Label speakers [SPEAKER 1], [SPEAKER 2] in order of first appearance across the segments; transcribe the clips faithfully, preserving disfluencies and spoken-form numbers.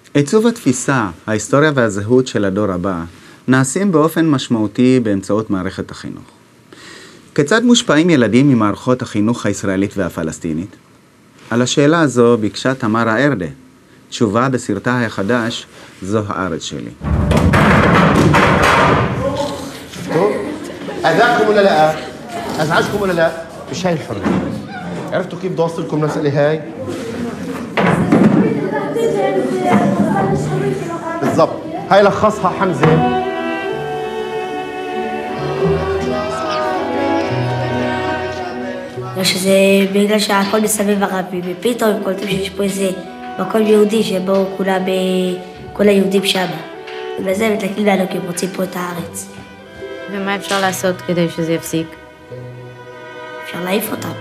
[SPEAKER 1] עיצוב התפיסה, ההיסטוריה והזהות של הדור הבא נעשים באופן משמעותי באמצעות מערכת החינוך. כיצד מושפעים ילדים ממערכות החינוך הישראלית והפלסטינית? על השאלה הזו ביקשה תמרה ארדה, תשובה בסרטה החדש, זו הארץ שלי.
[SPEAKER 2] شفتوا؟ أذاكم ولا لا؟ أزعجكم ولا لا؟ مش هاي الحرية. عرفتوا كيف بدي أوصلكم المسألة هاي؟ بالضبط، هاي لخصها حمزة.
[SPEAKER 3] שזה בגלל שהכל מסביב ערבי, ופתאום קולטים שיש פה איזה מקום יהודי שבו כולם, כל היהודים שם. בגלל זה מתלכלים לנו כי הם רוצים פה את הארץ.
[SPEAKER 4] ומה אפשר לעשות כדי שזה יפסיק?
[SPEAKER 3] אפשר להעיף אותם.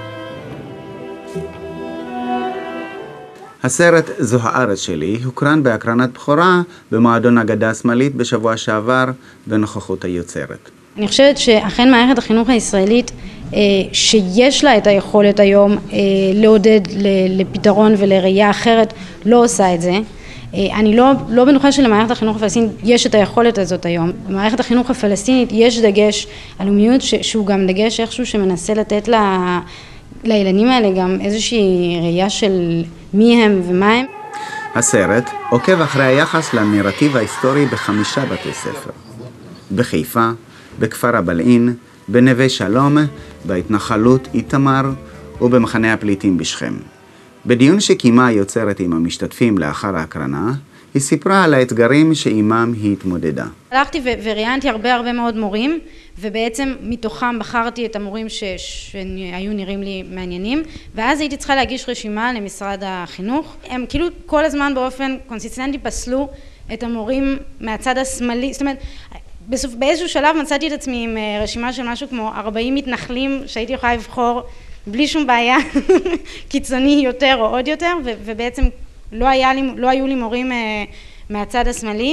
[SPEAKER 1] הסרט זו הארץ שלי הוקרן בהקרנת בכורה במועדון אגדה השמאלית בשבוע שעבר בנוכחות היוצרת.
[SPEAKER 4] אני חושבת שאכן מערכת החינוך הישראלית שיש לה את היכולת היום לעודד לפתרון ולראייה אחרת לא עושה את זה. אני לא, לא בנוחה שלמערכת החינוך הפלסטינית יש את היכולת הזאת היום. במערכת החינוך הפלסטינית יש דגש על לאומיות שהוא גם דגש איכשהו שמנסה לתת לה, לילדים האלה גם איזושהי ראייה של מי הם ומה הם.
[SPEAKER 1] הסרט עוקב אחרי היחס לנרטיב ההיסטורי בחמישה בתי ספר. בחיפה, בכפר הבלעין, בנווה שלום, בהתנחלות איתמר ובמחנה הפליטים בשכם. בדיון שקיימה היוצרת עם המשתתפים לאחר ההקרנה, היא סיפרה על האתגרים שעימם היא התמודדה.
[SPEAKER 4] הלכתי וראיינתי הרבה הרבה מאוד מורים, ובעצם מתוכם בחרתי את המורים ש... שהיו נראים לי מעניינים, ואז הייתי צריכה להגיש רשימה למשרד החינוך. הם כאילו כל הזמן באופן קונסיסטנטי פסלו את המורים מהצד השמאלי, זאת אומרת, בסוף, באיזשהו שלב מצאתי את עצמי עם רשימה של משהו כמו ארבעים מתנחלים שהייתי יכולה לבחור בלי שום בעיה, קיצוני יותר או עוד יותר, ו- ובעצם לא, היה לי, לא היו לי מורים uh, מהצד השמאלי.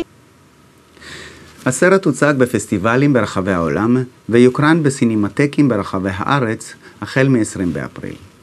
[SPEAKER 1] הסרט הוצג בפסטיבלים ברחבי העולם ויוקרן בסינמטקים ברחבי הארץ החל מ-עשרים באפריל.